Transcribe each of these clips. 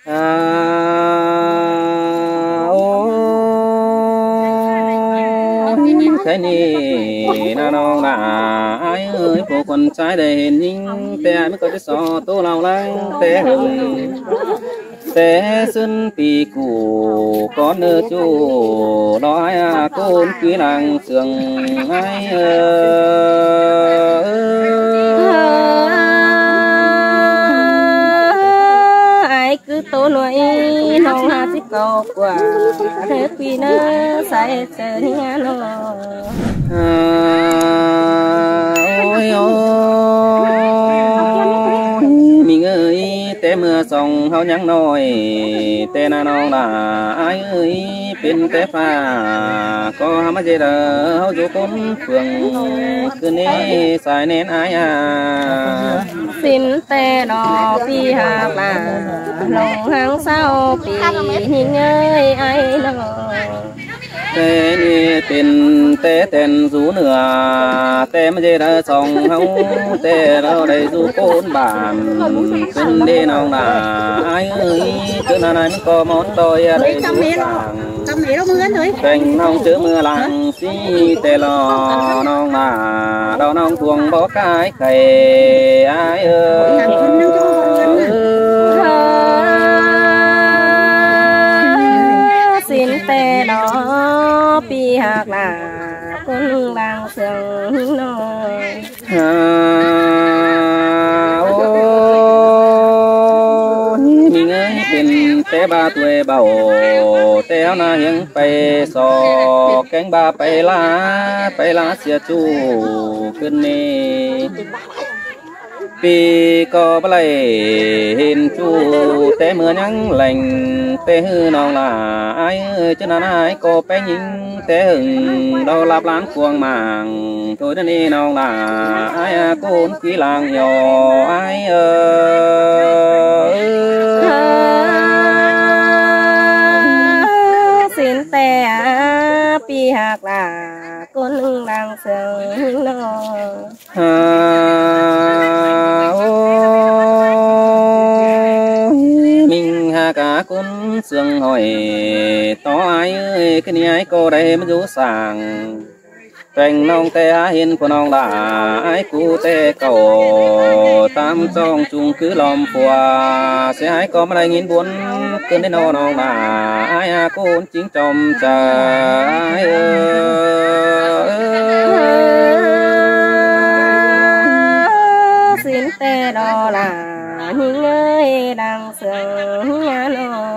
โอ้แค่นี้นะน้องนะไอ้เอ้ยพวกคนใช้ได้เห็นยิ่งแต่ไม่ก็จะสอตัวเราลังแต่หึงแต่ซึ่งปีกูcó nơ chú nói côn quý làng sương ai ai cứ tô nuôi nông hà xích cầu quả thế quý nơ sai sợ nha nó ôi ôi mình ơi té mưa sông hao nhắn nói té na non là ai ơi bên té pha có hàm gì đó hao chú con phường cứ nê xài nén ai à xin té đò pi hà là lòng hàng sao pi hình ơi ai nó té nê tên té tên rú nửa té mà gì đó sông hao té đâu đây rú con bàn bên đây non là ai ơi cứ nào này có món đôi đây rú sàng cành non chứa mưa lặng xí tê lò non là đau non thuồng bó cái khay ai ơi xin tê đó pi hạt là con đang sương nồi mình ơi bên té ba tuổi bầu té na hiếng bay sò cánh ba bay lá xia chuขึ้นนี่ปีก็บลายเห็นจูแต่เมื่อยังแหล่งแต่หื้อน้องละไอ้เจ้าหน้าไอ้ก็ไปยิงแต่หึงเราลับล้านควงมางโทษนี่น้องละไอ้โกนกุยลางยอไอ้สินแต่ปีหักละก้นดังเสืองนอmình hà cả cuốn xương hỏi to ai ơi cái này cô đây mới rú sàng cành nong tê hiên của nong là ai cu tê cầu tam trong chung cứ lòm phùa sẽ ai có mà đây nghìn bốn cơn đến nong nong là ai cô chính trong chờ ai xin tê đó là những ơi đang sương nhà nó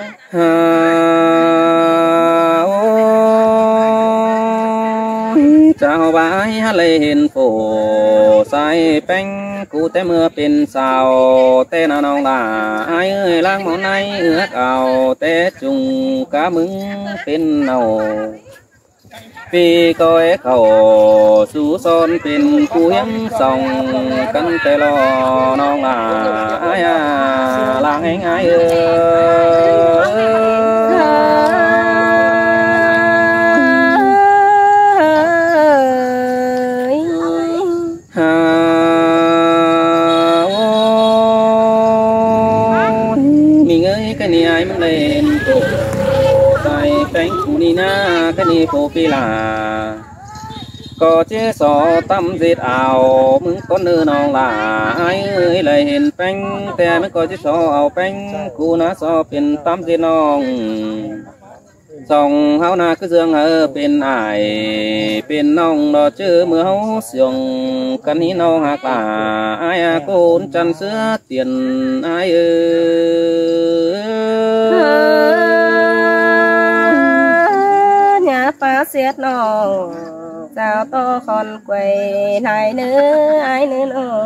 chào bái hát lê hiền phổ sai bánh cụ té mưa bên sao té nào nong là ai ơi lang món này ướt ảo té chung cá mứng bên nào vì coi khẩu sú son bên cú hiếm sòng cắn tê lo non là ai à làng anh ai mình ơi cái này ai muốn lên tại cánh cụ đi na cái này phố pi là có chế sò tâm diệt ảo mừng con nơ non là ai ơi lại hiện bánhแต่mới có chế sò ảo bánh cụ nó sòเป็นtâm diệt non dòng hao na cứ dương ở bên ải bên nong đó chứ mưa hao xiong cắn hí nong hạc là ai côn chăn sữa tiền ai nhà ta xiết nó sao to con quầy này nữa ai nữa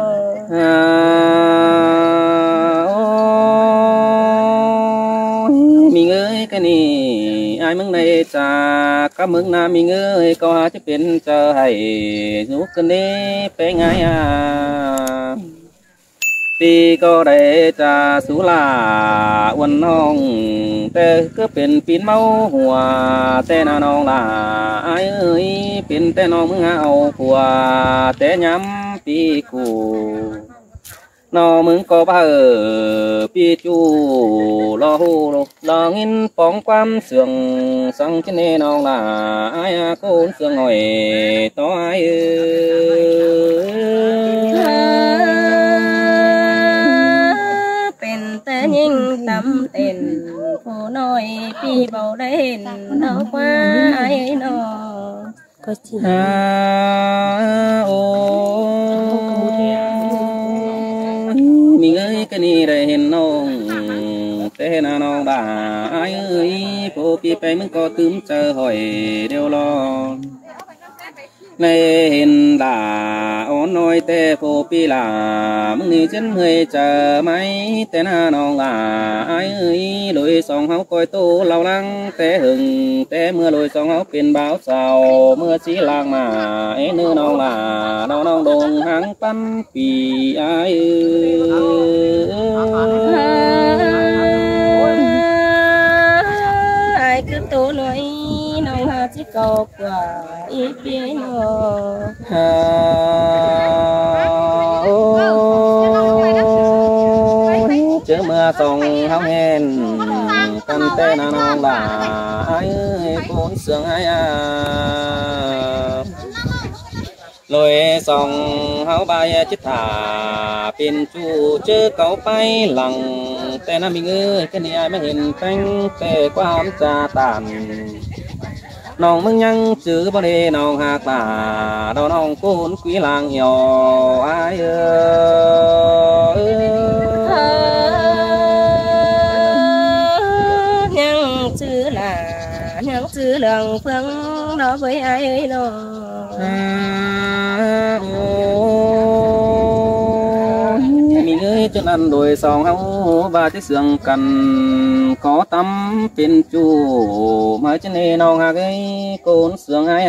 mình ơi cái này ai mừng này cha các mừng nam mình ơi có hai chiếc pin chờ hay giúp cái này bé ngay àปีก็ได้จะสุลาวันน้องแต่ก็เป็นปีนเมาหัวแต่นาน้องลาไอ้เอ้ยเป็นแต่น้องมึงเอาผัวแต่ย้ำปีกู nó mừng có ba ở pi chu lo hu lo nghìn bóng quam sườn sang trên này nó là ai cô sườn ngồi to ai เป็นแต่ยิ่งตำเต้นผู้น้อยปีเบาได้เห็นเอาไว้นอก็จริงโอ้มีเอ้ยก็นี่ได้เห็นน้องแต่น่ะน้องด่าไอ้เอ้ยพอพี่ไปมึงก็ตื้มเจอหอยเดียวรอในเห็นด่าอ่อนน้อยแต่พอพี่ลามึงนี่ฉันเคยเจอไหมแต่น่ะน้องด่าไอ้เอ้ยลอยสองเฮาคอยโตเราลังแต่หึงแต่เมื่อลอยสองเฮาเป็นบ่าวสาวเมื่อสีลางมาไอ้เนื้อน้องด่าน้องโดงหางปั้นปีไอ้ไอ้คือตัวน้อยน้องหาจิเก่ากว่าอีเปียโนเจอเมื่อส่งเฮาเห็นกันแต่น่ะน้องด่าไอ้คนเสืองไอ้ลอยส่องเฮาบายจิตถาเป็นจูเจอเก่าไปหลังแต่น่ะมีเงยแค่นี้ไม่เห็นแป้งแต่ความจาตันน้องมึงยังจื้อบ่ได้น้องหากตาน้องกูนกุยลางเหี่ยวไอ้ยังจื้อล่ะยังจื้อเรื่องเพิ่งđó với ai ơi nó มีเงยจนอันโดยสองเฮาบาที่เสื่องกันขอตำเป็นจูมาจะเนน้องหากไอ้โกนเสื่องไอ้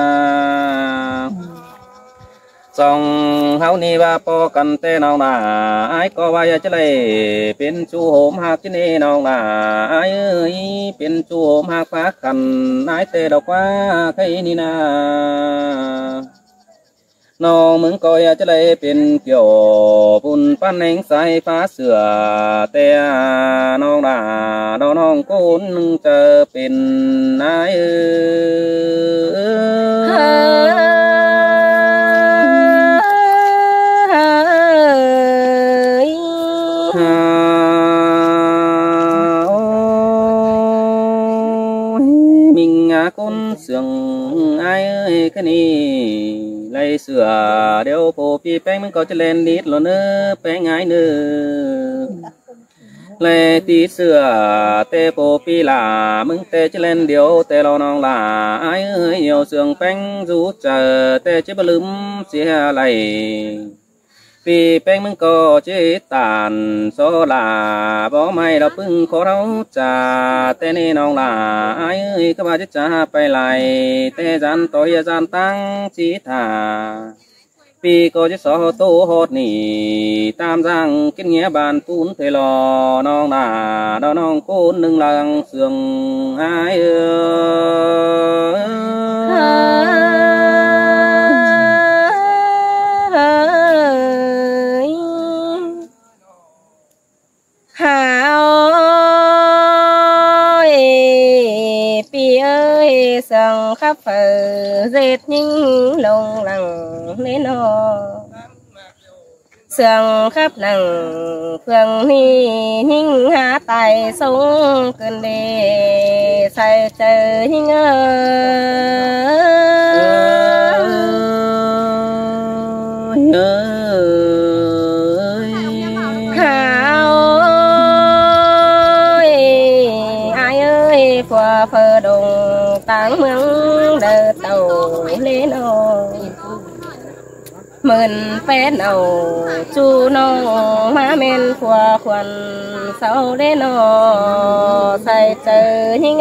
สองเฮานี่ว่าปอกันแต่น้องนาไอ้ก็ว่าจะเลยเป็นจูโหมหากจะเนน้องนาไอ้เอ้ยเป็นจูโหมหากฟ้ากันไอ้แต่ดอกว่าใครนี่นาน้องมึงก็อยากจะได้เป็นเกี่ยวปุ่นปั้นแหงสายฟ้าเสือแต่น้องด่าน้องกูนึงจะเป็นนายมิงอาคนเสืองไอ้แค่นี้lấy sửa đeo phô phi bánh mình có cho lên nít lo nữa bánh ai nữa lấy tí sửa tê phô phi là mừng tê cho lên điều tê lo non là ai ơi nhiều sườn bánh rú chờ tê chế bà lúm xìa lầy vì bánh mình có chế tàn số là bó mày đó bưng khó đâu trà tê nê non là ai ơi các bà chết trả bay lại tê gian tối gian tăng chỉ thả vì có chế số tô hốt nỉ tam giang kết nghĩa bàn phun thế lò non là đó non côn nâng lăng sườn ai sân khắp phở dệt những lồng lằng lên nó sương khắp nằng phương ni những há tài sống cơn đề say trời những qua phở đồng táng mương đờ tàu lên ô mượn phép nào chú nông má men qua khuẩn sau đến nó say trời hình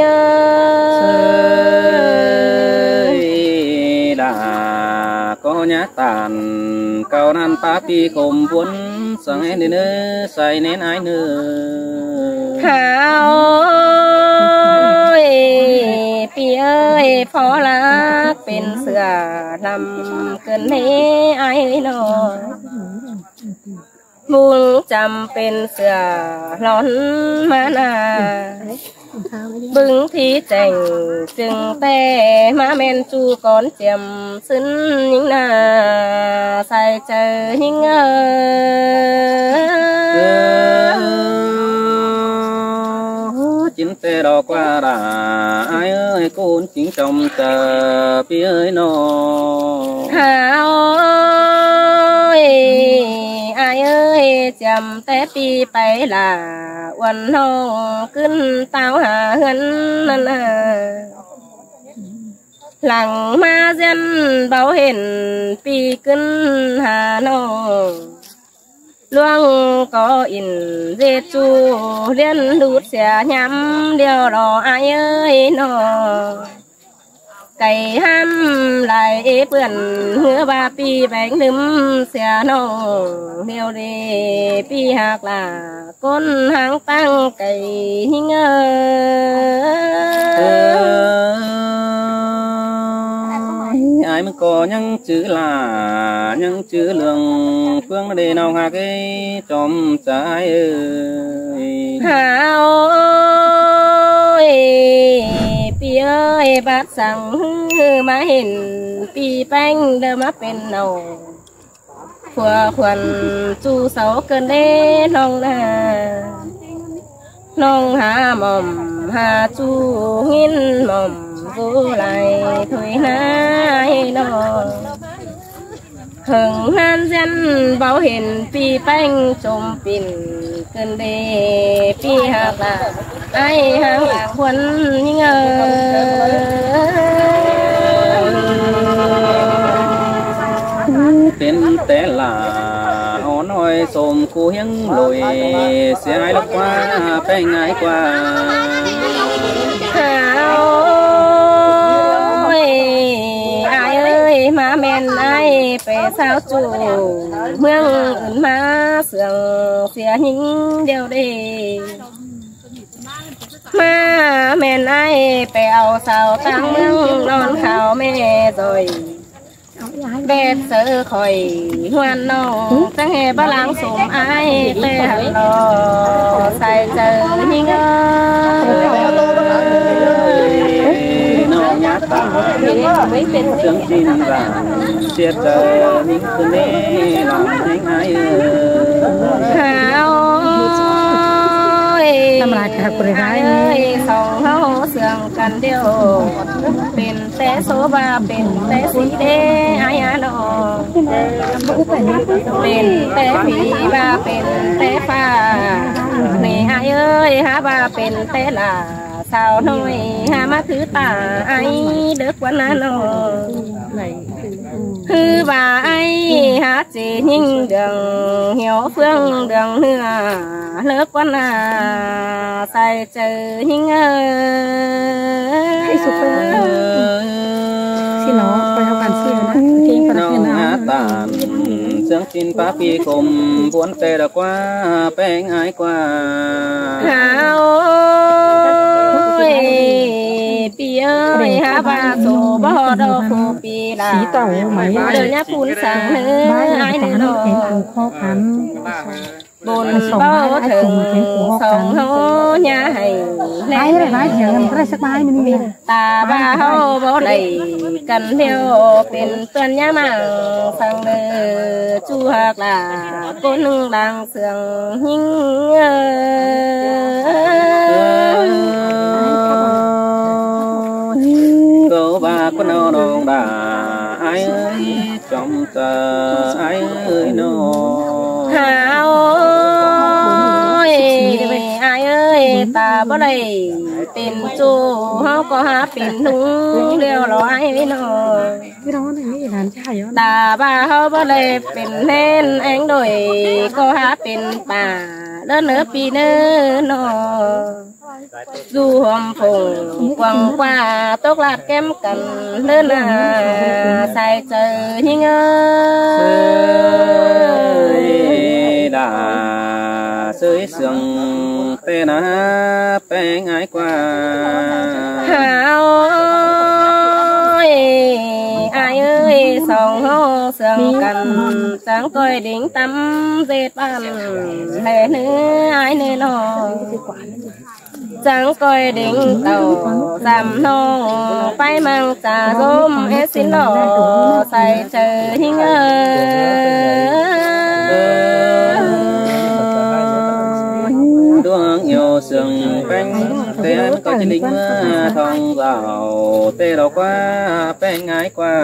đã có nhát tàn cao nan pa pi khom vốn sang em đến nơi say nên ai nữa ปีเอ้ยพอรักเป็นเสือนำเกินให้ไอ้หนอบุญจำเป็นเสือร้อนมานาบึงที่แจ่งจึงแต่มาเมนจูก่อนเจียมซึ้นยิ่งนาใส่เจอยิ่ง chính tê đò qua đã ai ơi cún chính trong chờ phía ơi nó hà ơi ai ơi chầm té pi bay làวันห้องขึ้นเต้าหาเงินนั่นหลังมาเส้นเบาเห็นปีขึ้นหาน้องล่วงก็อินเจจูเรียนดูดเสียย้ำเดียวรออายเอ้ยน้องไก่ห้ามไหลเปื่อนเหือบาปีแบ่งลืมเสียน้องเดียวดีปีหักล่ะก้นหางตั้งไก่หิ้ง ai mới có những chữ là những chữ lượng phương đề nào hà cái trong trái ơi hà ơiปีเอ้ยบาดสั่งมาเห็นปีแป้งเดิมมาเป็นเนาผัวขวัญจูเสาเกินเด้น้องนาน้องหาหม่อมหาจูหินหม่อมกูไหลถุยหายน้องหึงหันเส้นเบาเห็นปีแป้งจมปิ่นเกินเดปีหักละไอ้ห่างหลักคนยิ่งเป็นแต่ละอ่อนน้อยสมกูยังลอยเสียหายลักว่าไปง่ายกว่ามาแม่นไอไปสาวจูเมืองอื่นมาเสื่องเสียหิงเดียวเดมาแม่นไอไปเอาสาวตั้งเมืองนอนข่าวแม่จอยเบ็ดเสือคอยหวนน้องตั้งแห่บ้าล้างสูงไอเตะหันรอใส่เจอหิงไม่เป็นเรื่องจริงว่าเสียใจนิ่งคืนนี้หลังให้ไงหาวทำลายกับคนร้ายสองเขาเสื่องกันเดียวเป็นแต่โซบาเป็นแต่สีเดอายาดอกเป็นแต่ผีบาเป็นแต่ฟ้านี่อายเอ้ยหาบาเป็นแต่ลาสาวน้อยหามาคือตาไอเด็กวันนั้นคือว่าไอหาจีนิ่งเดืองเหี่ยวเฟื่องเดืองเนื้อเลิกวันน่ะใส่เจอหิ้งให้สุดเลยสิเนาะไปเอาการซื้อนะทิ้งไปแล้วนะตาเสียงจินป้าปีคมบวนเตะดกว่าแป้งหายกว่าหาวปีเอ้ยหาบาโซบ่ดอกคูปีลาสีเต่าไหมเดินยาปูนสั่งเนื้อไอ้เนื้อดอกข้อพันบนเบ้าถึงสองเฮาหญ้าให้ไล่เลยไล่เสียงกันได้สักไม้มันมีตาบ้าเฮาบ่ได้กันเดียวเป็นเตือนยามังสั่งเด้อจูหักล่ะก้นดังเสียงหิ้ง bà con nào đâu bà ai ơi trong tờ ai ơi nó hào ơi ai ơi taบ่ได้เป็นจูเฮาก็หาเป็นนุ่งเดียวรอไอ้พี่น้องพี่น้องนี่หลานชายตาบ้าเฮาบ่ได้เป็นแน่นแองโดยก็หาเป็นป่าเด้อเนื้อปีเนื้อน้อดูหอมผงกวางกว่าตกลาดแก้มกันเดินใส่เจอหิ้งด่าเสยเสียงเตนะแป้งง่ายกว่าหาวไอ้เอ้ยสองห้องเสียงกันจะ sáng coi đỉnh tắm dệt bàn lệ nữ ai nữ nọ sáng coi đỉnh tàu giảm nong bay mang trà rôm hết xin lọ say chờ hình đuông nhiều sừng cánh tên có chỉ lính thong vào tê đầu qua bên ngái qua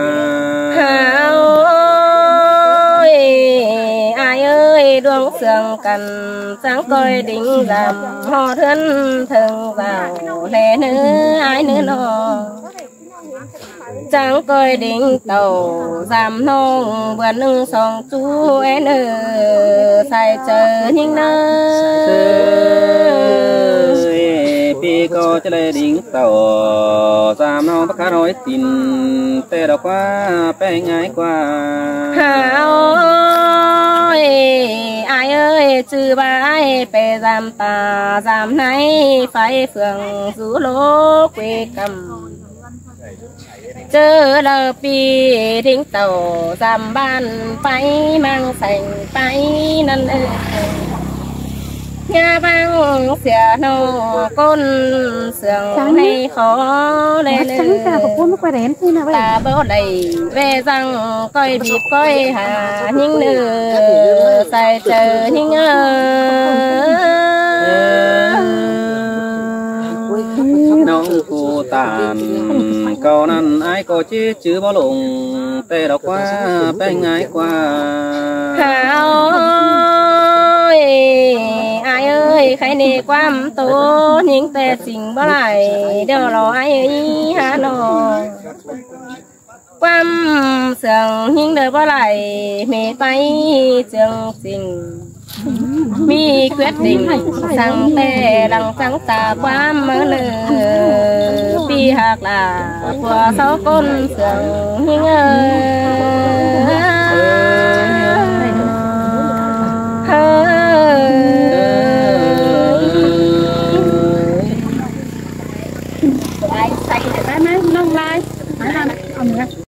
ai ơi đuông sườn cần sáng coi đỉnh làm ho thân thường vào lệ nữ ai nữ nọ sáng coi đỉnh tàu giảm nông vườn nương song chú em sai chờ những nơi pi có cho lê đỉnh tàu giảm nông tất cả nói tin tê đầu qua bên ngái qua ai ơi chư bái bè giảm tà giảm này phải phường rú lố quê cầm chớ lờ pi thính tàu giảm ban bay mang sành bay năn nhà băng xẻ nô côn sườn hay khó lên ta bố đầy về răng coi bịp coi hà những nữ sai chờ những nông cụ tàn cầu năn ai có chết chứ bao lùng tê đọc qua bên ngái qua ai ơi khai nề quam tố những tê tình bao lại đều lo ai ấy hà nô quam sườn những đời bao lại mẹ tay trường tình mi quyết định sang tê đằng trắng tà quam mơ lơ pi hạc là của sáu con sườn những Say để ba má nông lai.